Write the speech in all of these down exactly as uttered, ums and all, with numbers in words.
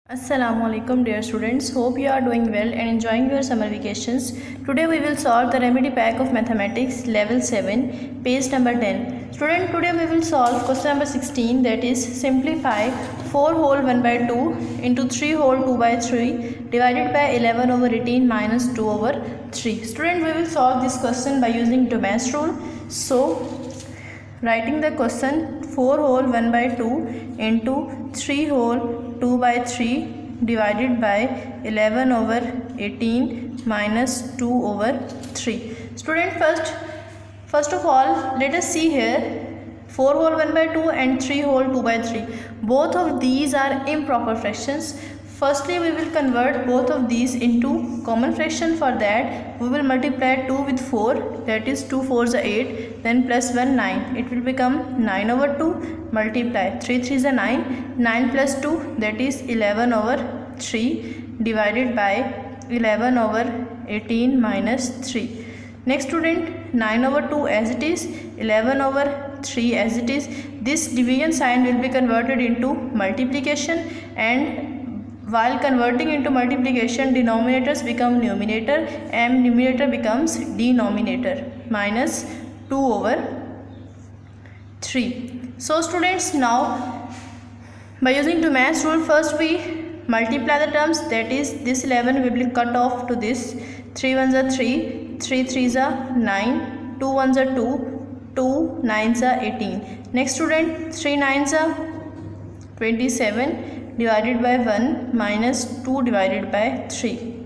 Assalamualaikum dear students, hope you are doing well and enjoying your summer vacations. Today we will solve the remedy pack of mathematics level seven page number ten. Student, today we will solve question number sixteen, that is simplify four whole one by two into three whole two by three divided by eleven over eighteen minus two over three. Student, we will solve this question by using Dumas rule. So writing the question, four whole one by two into three whole two by three divided by eleven over eighteen minus two over three. Student, first first of all let us see here four whole one by two and three whole two by three. Both of these are improper fractions. Firstly, we will convert both of these into common fraction. For that, we will multiply two with four, that is two fours are eight, then plus one nine. It will become nine over two, multiply three threes are nine, nine plus two, that is eleven over three divided by eleven over eighteen minus three. Next student, nine over two as it is, eleven over three as it is. This division sign will be converted into multiplication, and while converting into multiplication, denominators become numerator and numerator becomes denominator, minus two over three. So students, now by using Dumas rule, first we multiply the terms, that is this eleven will be cut off to this, three ones are three, three threes are nine, two ones are two, two nines are eighteen. Next student, three nines are twenty-seven divided by one minus two divided by three.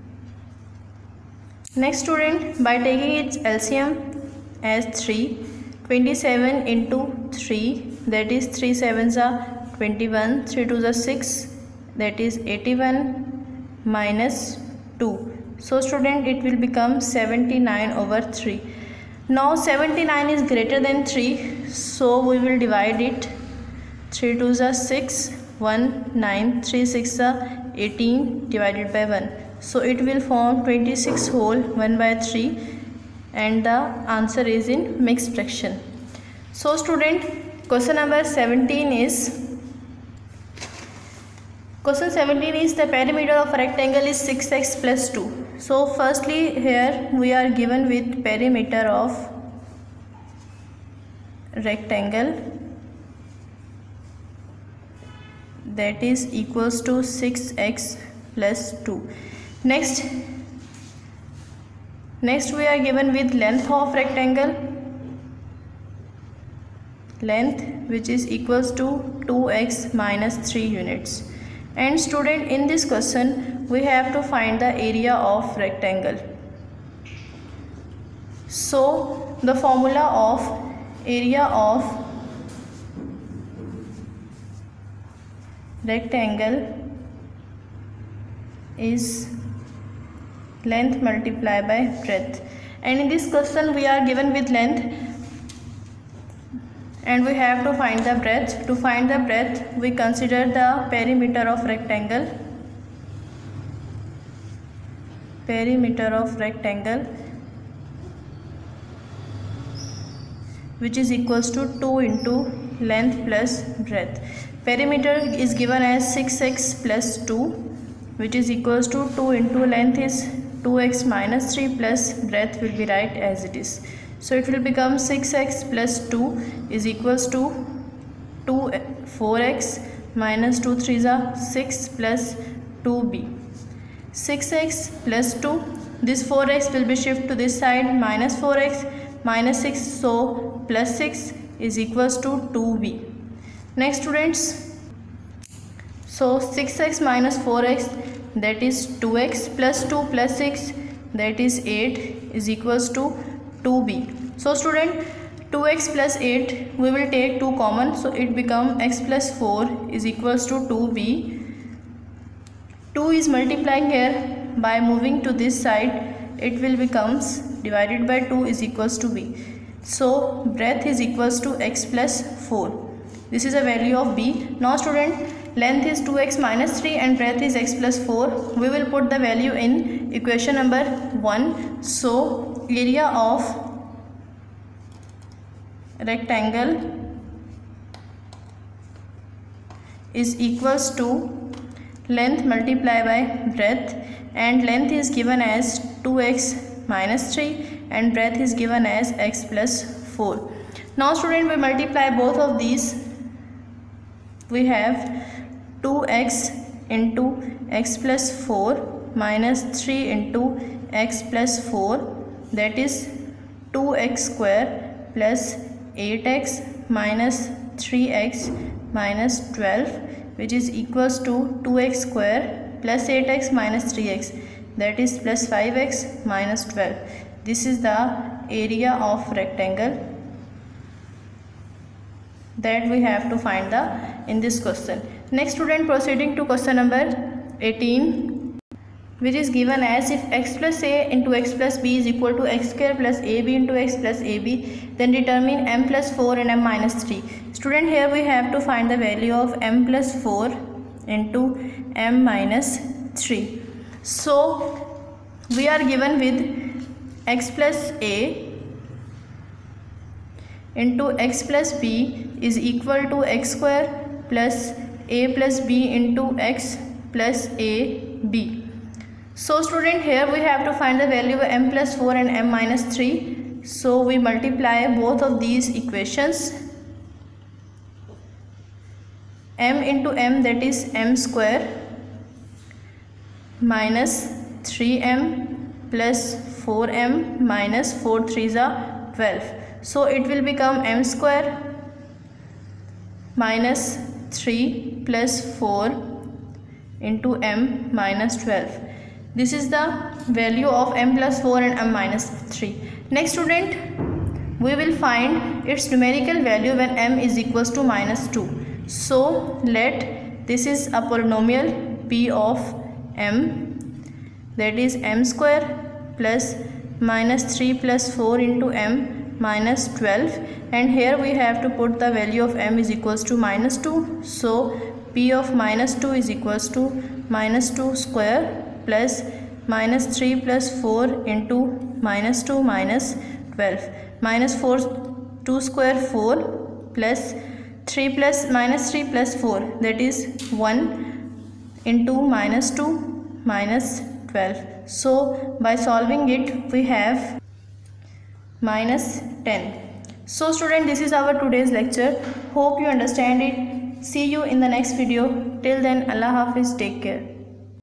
Next student, by taking its L C M as three, twenty-seven into three, that is three sevens are twenty-one, three twos are six, that is eighty-one minus two. So student, it will become seventy-nine over three. Now seventy-nine is greater than three, so we will divide it. three twos are six, one nine, three six are eighteen divided by one. So it will form twenty-six whole one by three, and the answer is in mixed fraction. So student, question number seventeen is question seventeen is the perimeter of a rectangle is six x plus two. So firstly, here we are given with perimeter of rectangle, that is equals to six x plus two. Next, next we are given with length of rectangle, length which is equals to two x minus three units. And student, in this question we have to find the area of rectangle. So the formula of area of rectangle is length multiplied by breadth, and in this question we are given with length and we have to find the breadth. To find the breadth, we consider the perimeter of rectangle, perimeter of rectangle which is equals to two into length plus breadth. Perimeter is given as six x plus two, which is equals to two into length is two x minus three plus breadth will be right as it is. So it will become six x plus two is equals to two four x minus two threes are six plus two b. six x plus two, this four x will be shifted to this side, minus four x minus six, so plus six is equals to two b. Next students, so six x minus four x, that is two x plus two plus six, that is eight is equals to two b. So student, two x plus eight we will take two common, so it become x plus four is equals to two b. two is multiplying here, by moving to this side it will becomes divided by two is equals to b. So breadth is equals to x plus four. This is a value of b. Now student, length is two x minus three and breadth is x plus four. We will put the value in equation number one. So area of rectangle is equals to length multiply by breadth, and length is given as two x minus three and breadth is given as x plus four. Now student, we multiply both of these. We have two x into x plus four minus three into x plus four, that is two x square plus eight x minus three x minus twelve, which is equals to two x square plus eight x minus three x, that is plus five x minus twelve. This is the area of rectangle that we have to find the in this question. Next student, proceeding to question number eighteen, which is given as if x plus a into x plus b is equal to x square plus ab into x plus ab, then determine m plus four and m minus three. Student, here we have to find the value of m plus four into m minus three. So we are given with x plus a into x plus b is equal to x square plus a plus b into x plus a b. So student, here we have to find the value of m plus four and m minus three. So we multiply both of these equations. M into m, that is m square, minus three m plus four m minus four threes are twelve. So it will become m square minus three plus four into m minus twelve. This is the value of m plus four and m minus three. Next student, we will find its numerical value when m is equals to minus two. So let this is a polynomial p of m, that is m square plus minus three plus four into m minus twelve, and here we have to put the value of m is equals to minus two. So p of minus two is equals to minus two square plus minus three plus four into minus two minus twelve, minus four two square four plus three plus minus three plus four, that is one into minus two minus twelve. So by solving it we have minus ten. So student, this is our today's lecture. Hope you understand it. See you in the next video. Till then, Allah Hafiz, take care.